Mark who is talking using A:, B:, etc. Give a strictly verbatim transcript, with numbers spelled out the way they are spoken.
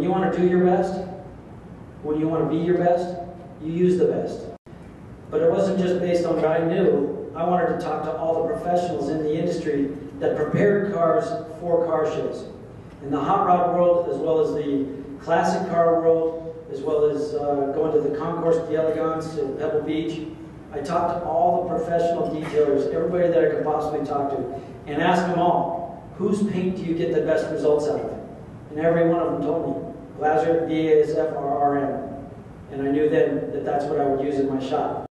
A: you want to do your best, when you want to be your best, you use the best. But it wasn't just based on what I knew. I wanted to talk to all the professionals in the industry that prepared cars for car shows. In the hot rod world, as well as the classic car world, as well as uh, going to the Concours d'Elegance in Pebble Beach, I talked to all the professional detailers, everybody that I could possibly talk to, and asked them all, whose paint do you get the best results out of? And every one of them told me, Glasurit, B A S F, or R M. And I knew then that that's what I would use in my shop.